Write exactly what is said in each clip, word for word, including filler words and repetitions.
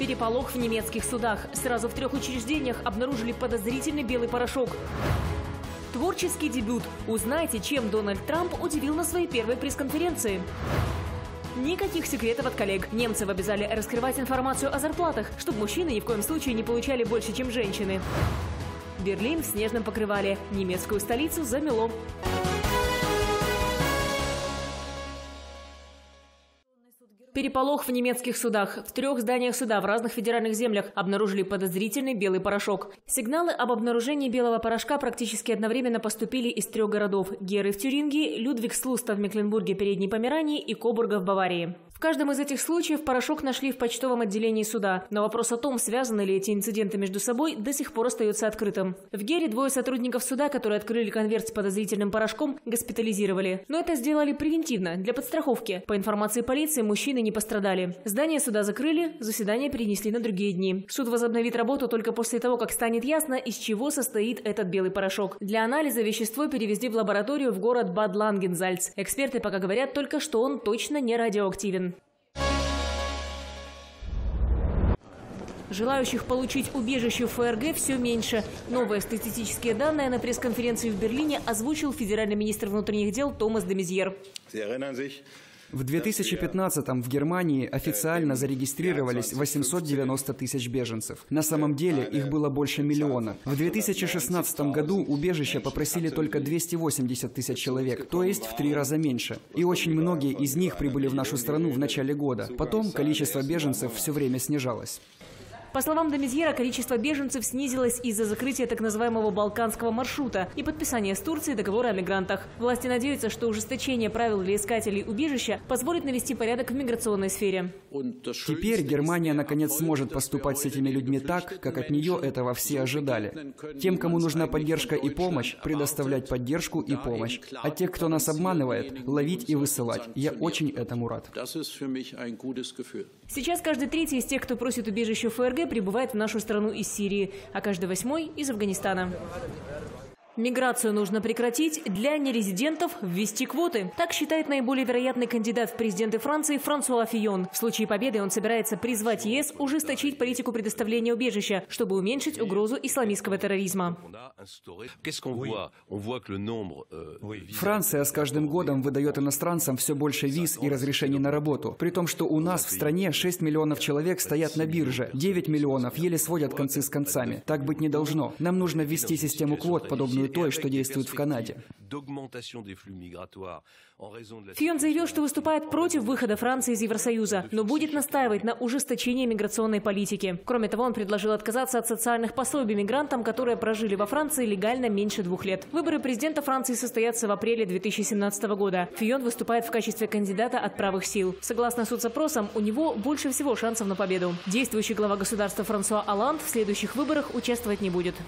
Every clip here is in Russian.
Переполох в немецких судах. Сразу в трех учреждениях обнаружили подозрительный белый порошок. Творческий дебют. Узнайте, чем Дональд Трамп удивил на своей первой пресс-конференции. Никаких секретов от коллег. Немцев обязали раскрывать информацию о зарплатах, чтобы мужчины ни в коем случае не получали больше, чем женщины. Берлин в снежном покрывале. Немецкую столицу замело. Переполох в немецких судах. В трех зданиях суда в разных федеральных землях обнаружили подозрительный белый порошок. Сигналы об обнаружении белого порошка практически одновременно поступили из трех городов – Геры в Тюрингии, Людвигслуста в Мекленбурге, Передней Померании и Кобурга в Баварии. В каждом из этих случаев порошок нашли в почтовом отделении суда. Но вопрос о том, связаны ли эти инциденты между собой, до сих пор остается открытым. В Гере двое сотрудников суда, которые открыли конверт с подозрительным порошком, госпитализировали. Но это сделали превентивно, для подстраховки. По информации полиции, мужчины не пострадали. Здание суда закрыли, заседание перенесли на другие дни. Суд возобновит работу только после того, как станет ясно, из чего состоит этот белый порошок. Для анализа вещество перевезли в лабораторию в город Бад-Лангензальц. Эксперты пока говорят только, что он точно не радиоактивен. Желающих получить убежище в ФРГ все меньше. Новые статистические данные на пресс-конференции в Берлине озвучил федеральный министр внутренних дел Томас де Мезьер. В две тысячи пятнадцатом в Германии официально зарегистрировались восемьсот девяносто тысяч беженцев. На самом деле их было больше миллиона. В две тысячи шестнадцатом году убежища попросили только двести восемьдесят тысяч человек, то есть в три раза меньше. И очень многие из них прибыли в нашу страну в начале года. Потом количество беженцев все время снижалось. По словам де Мезьера, количество беженцев снизилось из-за закрытия так называемого балканского маршрута и подписания с Турцией договора о мигрантах. Власти надеются, что ужесточение правил для искателей убежища позволит навести порядок в миграционной сфере. Теперь Германия наконец сможет поступать с этими людьми так, как от нее этого все ожидали. Тем, кому нужна поддержка и помощь, предоставлять поддержку и помощь. А тех, кто нас обманывает, ловить и высылать. Я очень этому рад. Сейчас каждый третий из тех, кто просит убежище в ФРГ, прибывает в нашу страну из Сирии, а каждый восьмой – из Афганистана. Миграцию нужно прекратить, для нерезидентов ввести квоты. Так считает наиболее вероятный кандидат в президенты Франции Франсуа Фийон. В случае победы он собирается призвать ЕС ужесточить политику предоставления убежища, чтобы уменьшить угрозу исламистского терроризма. Франция с каждым годом выдает иностранцам все больше виз и разрешений на работу. При том, что у нас в стране шесть миллионов человек стоят на бирже, девять миллионов еле сводят концы с концами. Так быть не должно. Нам нужно ввести систему квот, подобную той, что действует в Канаде. Фийон заявил, что выступает против выхода Франции из Евросоюза, но будет настаивать на ужесточении миграционной политики. Кроме того, он предложил отказаться от социальных пособий мигрантам, которые прожили во Франции легально меньше двух лет. Выборы президента Франции состоятся в апреле две тысячи семнадцатого года. Фийон выступает в качестве кандидата от правых сил. Согласно соцопросам, у него больше всего шансов на победу. Действующий глава государства Франсуа Олланд в следующих выборах участвовать не будет.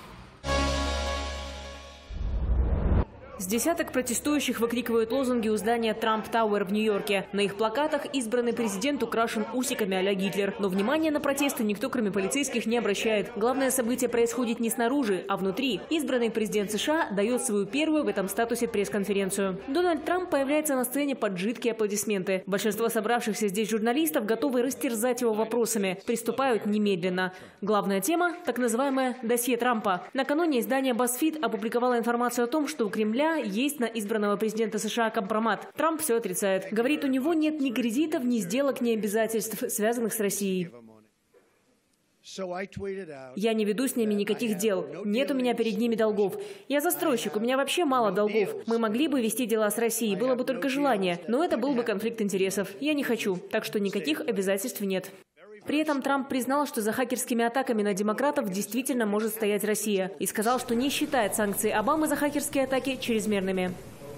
С десяток протестующих выкрикивают лозунги у здания Трамп Тауэр в Нью-Йорке. На их плакатах избранный президент украшен усиками а-ля Гитлер. Но внимание на протесты никто, кроме полицейских, не обращает. Главное событие происходит не снаружи, а внутри. Избранный президент США дает свою первую в этом статусе пресс-конференцию. Дональд Трамп появляется на сцене под жидкие аплодисменты. Большинство собравшихся здесь журналистов готовы растерзать его вопросами. Приступают немедленно. Главная тема – так называемое досье Трампа. Накануне издание BuzzFeed опубликовало информацию о том, что у Кремля есть на избранного президента США компромат. Трамп все отрицает. Говорит, у него нет ни кредитов, ни сделок, ни обязательств, связанных с Россией. Я не веду с ними никаких дел. Нет у меня перед ними долгов. Я застройщик, у меня вообще мало долгов. Мы могли бы вести дела с Россией, было бы только желание. Но это был бы конфликт интересов. Я не хочу, так что никаких обязательств нет. При этом Трамп признал, что за хакерскими атаками на демократов действительно может стоять Россия. И сказал, что не считает санкции Обамы за хакерские атаки чрезмерными.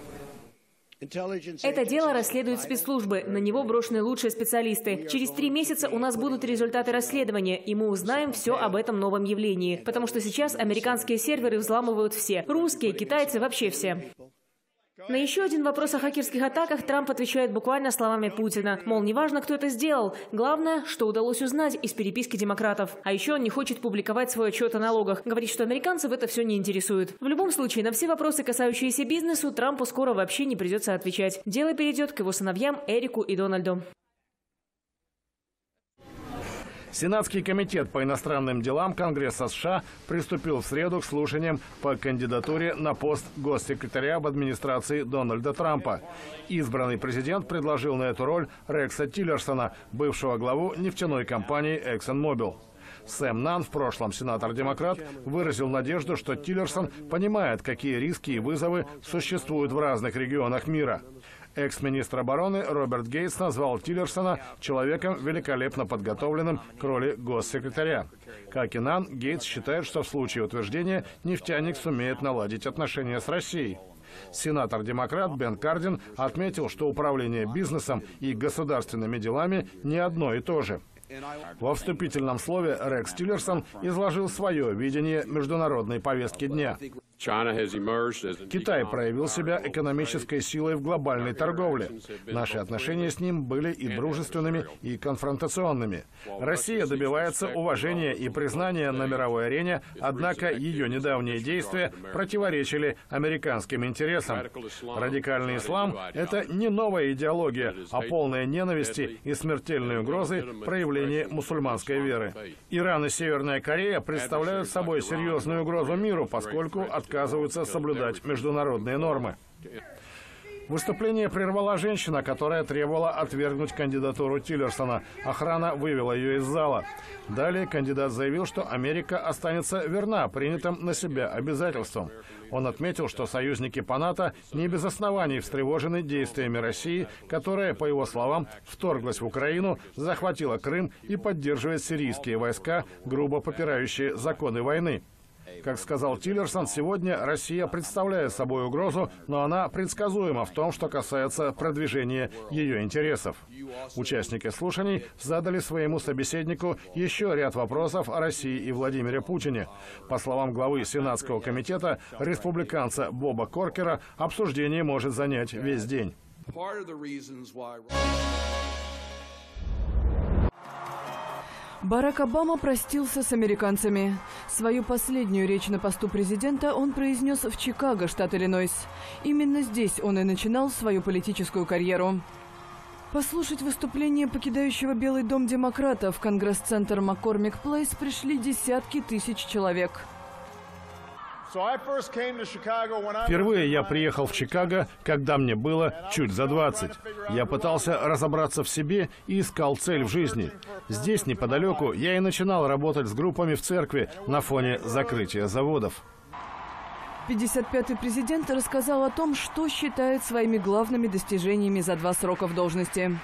Это дело расследуют спецслужбы. На него брошены лучшие специалисты. Через три месяца у нас будут результаты расследования, и мы узнаем все об этом новом явлении. Потому что сейчас американские серверы взламывают все. Русские, китайцы, вообще все. На еще один вопрос о хакерских атаках Трамп отвечает буквально словами Путина. Мол, неважно, кто это сделал. Главное, что удалось узнать из переписки демократов. А еще он не хочет публиковать свой отчет о налогах. Говорит, что американцев это все не интересует. В любом случае, на все вопросы, касающиеся бизнесу, Трампу скоро вообще не придется отвечать. Дело перейдет к его сыновьям Эрику и Дональду. Сенатский комитет по иностранным делам Конгресса США приступил в среду к слушаниям по кандидатуре на пост госсекретаря в администрации Дональда Трампа. Избранный президент предложил на эту роль Рекса Тиллерсона, бывшего главу нефтяной компании ExxonMobil. Сэм Нанн, в прошлом сенатор-демократ, выразил надежду, что Тиллерсон понимает, какие риски и вызовы существуют в разных регионах мира. Экс-министр обороны Роберт Гейтс назвал Тиллерсона человеком, великолепно подготовленным к роли госсекретаря. Как и Нанн, Гейтс считает, что в случае утверждения нефтяник сумеет наладить отношения с Россией. Сенатор-демократ Бен Кардин отметил, что управление бизнесом и государственными делами не одно и то же. Во вступительном слове Рекс Тиллерсон изложил свое видение международной повестки дня. Китай проявил себя экономической силой в глобальной торговле. Наши отношения с ним были и дружественными, и конфронтационными. Россия добивается уважения и признания на мировой арене, однако ее недавние действия противоречили американским интересам. Радикальный ислам – это не новая идеология, а полная ненависти и смертельной угрозы проявления мусульманской веры. Иран и Северная Корея представляют собой серьезную угрозу миру, поскольку от отказываются соблюдать международные нормы. Выступление прервала женщина, которая требовала отвергнуть кандидатуру Тиллерсона. Охрана вывела ее из зала. Далее кандидат заявил, что Америка останется верна принятым на себя обязательствам. Он отметил, что союзники по НАТО не без оснований встревожены действиями России, которая, по его словам, вторглась в Украину, захватила Крым и поддерживает сирийские войска, грубо попирающие законы войны. Как сказал Тиллерсон, сегодня Россия представляет собой угрозу, но она предсказуема в том, что касается продвижения ее интересов. Участники слушаний задали своему собеседнику еще ряд вопросов о России и Владимире Путине. По словам главы Сенатского комитета, республиканца Боба Коркера, обсуждение может занять весь день. Барак Обама простился с американцами. Свою последнюю речь на посту президента он произнес в Чикаго, штат Иллинойс. Именно здесь он и начинал свою политическую карьеру. Послушать выступление покидающего Белый дом демократа в Конгресс-центр Маккормик Плейс пришли десятки тысяч человек. Впервые я приехал в Чикаго, когда мне было чуть за двадцать. Я пытался разобраться в себе и искал цель в жизни. Здесь, неподалеку, я и начинал работать с группами в церкви на фоне закрытия заводов. пятьдесят пятый президент рассказал о том, что считает своими главными достижениями за два срока в должности.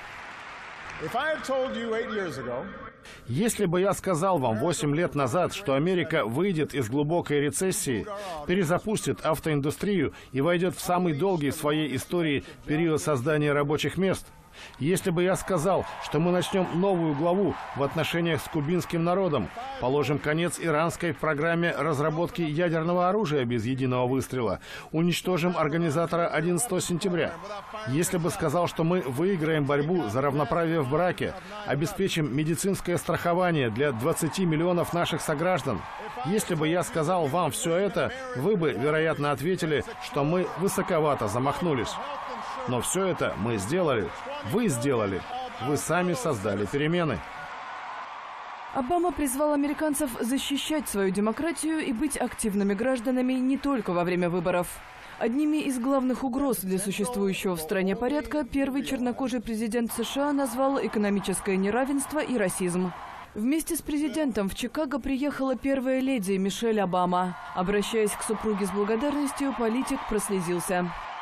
Если бы я сказал вам восемь лет назад, что Америка выйдет из глубокой рецессии, перезапустит автоиндустрию и войдет в самый долгий в своей истории период создания рабочих мест, если бы я сказал, что мы начнем новую главу в отношениях с кубинским народом, положим конец иранской программе разработки ядерного оружия без единого выстрела, уничтожим организатора одиннадцатого сентября, если бы сказал, что мы выиграем борьбу за равноправие в браке, обеспечим медицинское страхование для двадцати миллионов наших сограждан, если бы я сказал вам все это, вы бы, вероятно, ответили, что мы высоковато замахнулись. Но все это мы сделали. Вы сделали. Вы сами создали перемены. Обама призвал американцев защищать свою демократию и быть активными гражданами не только во время выборов. Одними из главных угроз для существующего в стране порядка первый чернокожий президент США назвал экономическое неравенство и расизм. Вместе с президентом в Чикаго приехала первая леди Мишель Обама. Обращаясь к супруге с благодарностью, политик прослезился.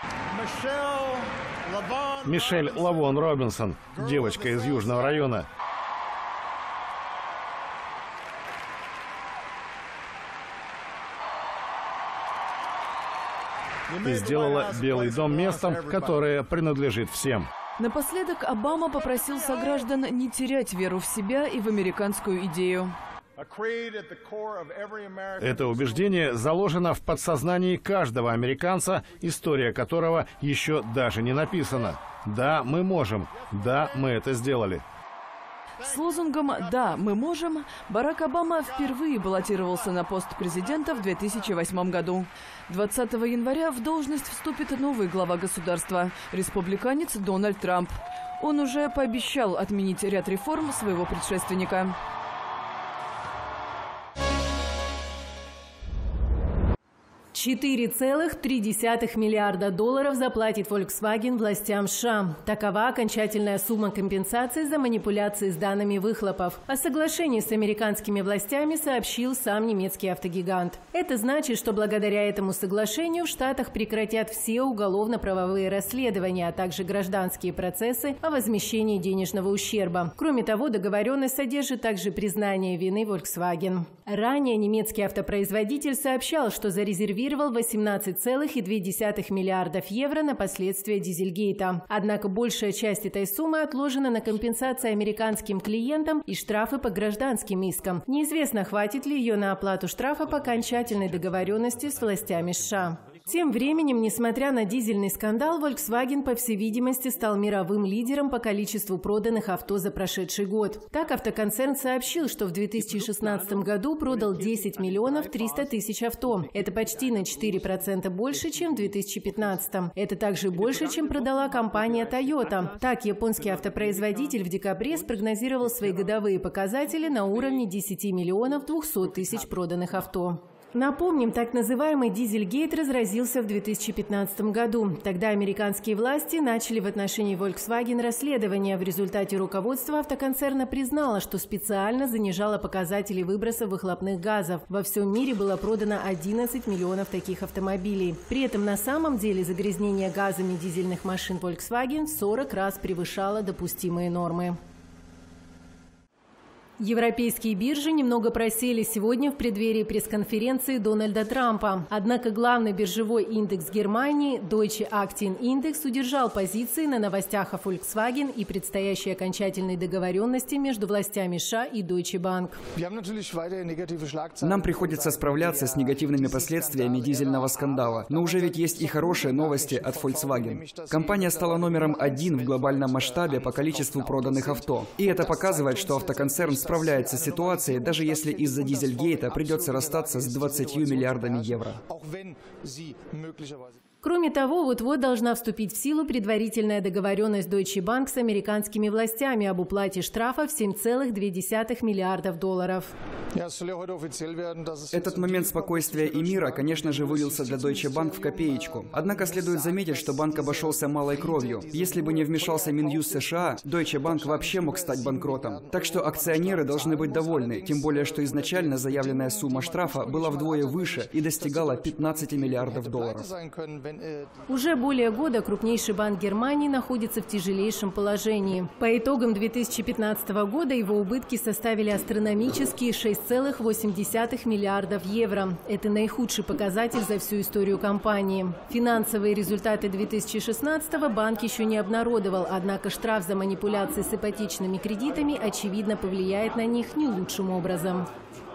Мишель Лавон Робинсон, девочка из Южного района. И сделала Белый дом местом, которое принадлежит всем. Напоследок Обама попросил сограждан не терять веру в себя и в американскую идею. Это убеждение заложено в подсознании каждого американца, история которого еще даже не написана. Да, мы можем. Да, мы это сделали. С лозунгом «Да, мы можем» Барак Обама впервые баллотировался на пост президента в две тысячи восьмом году. двадцатого января в должность вступит новый глава государства – республиканец Дональд Трамп. Он уже пообещал отменить ряд реформ своего предшественника. четыре целых три десятых миллиарда долларов заплатит Volkswagen властям США. Такова окончательная сумма компенсации за манипуляции с данными выхлопов. О соглашении с американскими властями сообщил сам немецкий автогигант. Это значит, что благодаря этому соглашению в Штатах прекратят все уголовно-правовые расследования, а также гражданские процессы о возмещении денежного ущерба. Кроме того, договоренность содержит также признание вины Volkswagen. Ранее немецкий автопроизводитель сообщал, что зарезервировал восемнадцать целых две десятых миллиардов евро на последствия Дизельгейта. Однако большая часть этой суммы отложена на компенсации американским клиентам и штрафы по гражданским искам. Неизвестно, хватит ли ее на оплату штрафа по окончательной договоренности с властями США. Тем временем, несмотря на дизельный скандал, Volkswagen, по всей видимости, стал мировым лидером по количеству проданных авто за прошедший год. Так, автоконцерн сообщил, что в две тысячи шестнадцатом году продал десять миллионов триста тысяч авто. Это почти на четыре процента больше, чем в две тысячи пятнадцатом. Это также больше, чем продала компания Toyota. Так, японский автопроизводитель в декабре спрогнозировал свои годовые показатели на уровне десяти миллионов двухсот тысяч проданных авто. Напомним, так называемый Дизельгейт разразился в две тысячи пятнадцатом году. Тогда американские власти начали в отношении Volkswagen расследование. В результате руководство автоконцерна признало, что специально занижало показатели выброса выхлопных газов. Во всем мире было продано одиннадцать миллионов таких автомобилей. При этом на самом деле загрязнение газами дизельных машин Volkswagen в сорок раз превышало допустимые нормы. Европейские биржи немного просели сегодня в преддверии пресс-конференции Дональда Трампа. Однако главный биржевой индекс Германии Deutsche Aktienindex удержал позиции на новостях о Volkswagen и предстоящей окончательной договоренности между властями США и Deutsche Bank. Нам приходится справляться с негативными последствиями дизельного скандала, но уже ведь есть и хорошие новости от Volkswagen. Компания стала номером один в глобальном масштабе по количеству проданных авто. И это показывает, что автоконцерн справляется с ситуацией, даже если из-за Дизельгейта придется расстаться с двадцатью миллиардами евро. Кроме того, вот-вот должна вступить в силу предварительная договоренность Deutsche Bank с американскими властями об уплате штрафа в семь целых две десятых миллиардов долларов. Этот момент спокойствия и мира, конечно же, вылился для Deutsche Bank в копеечку. Однако следует заметить, что банк обошелся малой кровью. Если бы не вмешался Минюст США, Deutsche Bank вообще мог стать банкротом. Так что акционеры должны быть довольны, тем более, что изначально заявленная сумма штрафа была вдвое выше и достигала пятнадцати миллиардов долларов. Уже более года крупнейший банк Германии находится в тяжелейшем положении. По итогам две тысячи пятнадцатого года его убытки составили астрономические шесть целых восемь десятых миллиардов евро. Это наихудший показатель за всю историю компании. Финансовые результаты две тысячи шестнадцатого банк еще не обнародовал, однако штраф за манипуляции с ипотечными кредитами очевидно повлияет на них не лучшим образом.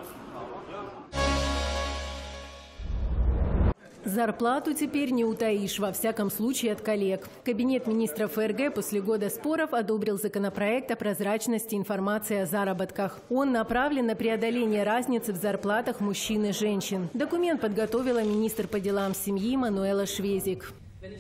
Зарплату теперь не утаишь, во всяком случае от коллег. Кабинет министров ФРГ после года споров одобрил законопроект о прозрачности информации о заработках. Он направлен на преодоление разницы в зарплатах мужчин и женщин. Документ подготовила министр по делам семьи Мануэла Швезик.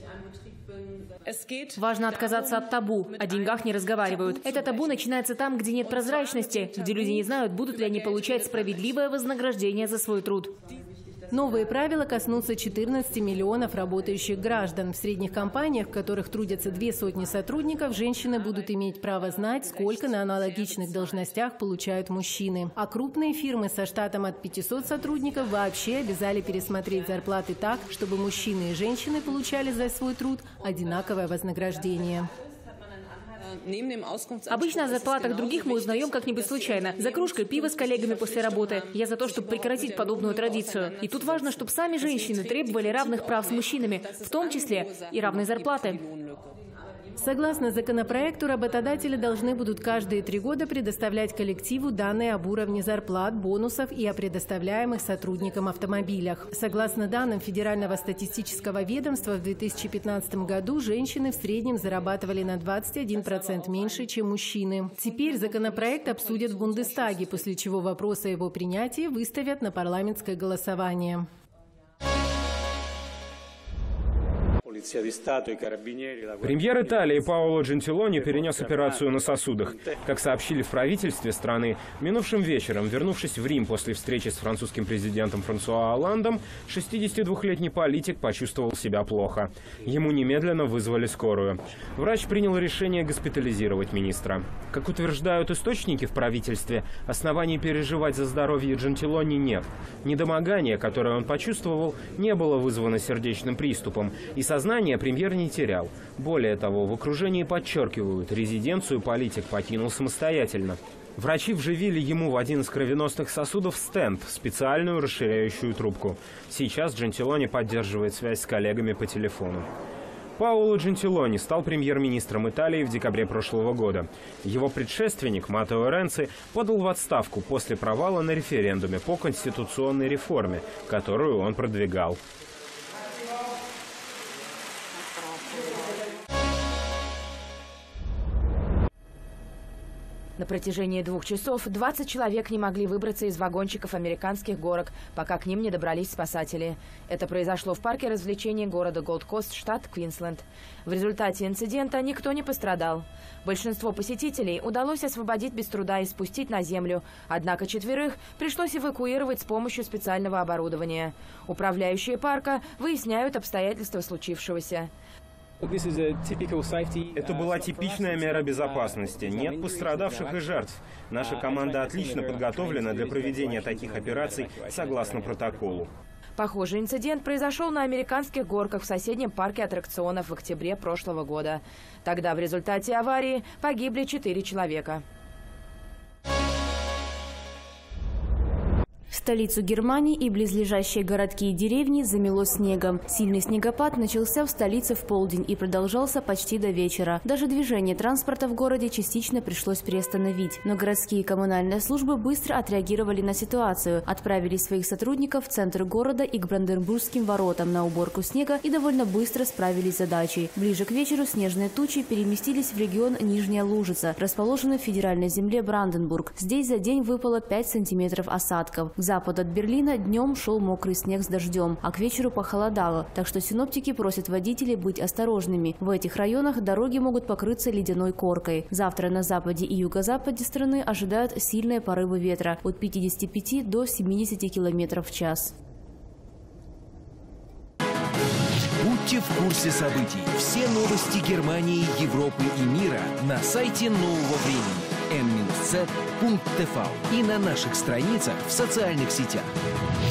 Важно отказаться от табу. О деньгах не разговаривают. Это табу начинается там, где нет прозрачности, где люди не знают, будут ли они получать справедливое вознаграждение за свой труд. Новые правила коснутся четырнадцати миллионов работающих граждан. В средних компаниях, в которых трудятся две сотни сотрудников, женщины будут иметь право знать, сколько на аналогичных должностях получают мужчины. А крупные фирмы со штатом от пятисот сотрудников вообще обязали пересмотреть зарплаты так, чтобы мужчины и женщины получали за свой труд одинаковое вознаграждение. Обычно о зарплатах других мы узнаем как-нибудь случайно. За кружкой пива с коллегами после работы. Я за то, чтобы прекратить подобную традицию. И тут важно, чтобы сами женщины требовали равных прав с мужчинами, в том числе и равной зарплаты. Согласно законопроекту, работодатели должны будут каждые три года предоставлять коллективу данные об уровне зарплат, бонусов и о предоставляемых сотрудникам автомобилях. Согласно данным Федерального статистического ведомства, в две тысячи пятнадцатом году женщины в среднем зарабатывали на двадцать один процент меньше, чем мужчины. Теперь законопроект обсудят в Бундестаге, после чего вопрос о его принятии выставят на парламентское голосование. Премьер Италии Паоло Джентилони перенес операцию на сосудах. Как сообщили в правительстве страны, минувшим вечером, вернувшись в Рим после встречи с французским президентом Франсуа Олландом, шестидесятидвухлетний политик почувствовал себя плохо. Ему немедленно вызвали скорую. Врач принял решение госпитализировать министра. Как утверждают источники в правительстве, оснований переживать за здоровье Джентилони нет. Недомогание, которое он почувствовал, не было вызвано сердечным приступом, и сознание премьер не терял. Более того, в окружении подчеркивают, резиденцию политик покинул самостоятельно. Врачи вживили ему в один из кровеносных сосудов стенд, специальную расширяющую трубку. Сейчас Джентилони поддерживает связь с коллегами по телефону. Паоло Джентилони стал премьер-министром Италии в декабре прошлого года. Его предшественник Маттео Ренци подал в отставку после провала на референдуме по конституционной реформе, которую он продвигал. На протяжении двух часов двадцать человек не могли выбраться из вагончиков американских горок, пока к ним не добрались спасатели. Это произошло в парке развлечений города Голд-Кост, штат Квинсленд. В результате инцидента никто не пострадал. Большинство посетителей удалось освободить без труда и спустить на землю, однако четверых пришлось эвакуировать с помощью специального оборудования. Управляющие парка выясняют обстоятельства случившегося. Это была типичная мера безопасности. Нет пострадавших и жертв. Наша команда отлично подготовлена для проведения таких операций согласно протоколу. Похожий инцидент произошел на американских горках в соседнем парке аттракционов в октябре прошлого года. Тогда в результате аварии погибли четыре человека. Столицу Германии и близлежащие городки и деревни замело снегом. Сильный снегопад начался в столице в полдень и продолжался почти до вечера. Даже движение транспорта в городе частично пришлось приостановить. Но городские и коммунальные службы быстро отреагировали на ситуацию, отправили своих сотрудников в центр города и к Бранденбургским воротам на уборку снега и довольно быстро справились с задачей. Ближе к вечеру снежные тучи переместились в регион Нижняя Лужица, расположенный в федеральной земле Бранденбург. Здесь за день выпало пять сантиметров осадков. К западу от Берлина днем шел мокрый снег с дождем, а к вечеру похолодало, так что синоптики просят водителей быть осторожными. В этих районах дороги могут покрыться ледяной коркой. Завтра на западе и юго-западе страны ожидают сильные порывы ветра от пятидесяти пяти до семидесяти километров в час. Будьте в курсе событий. Все новости Германии, Европы и мира на сайте Нового времени эн минус цэ точка тэ вэ и на наших страницах в социальных сетях.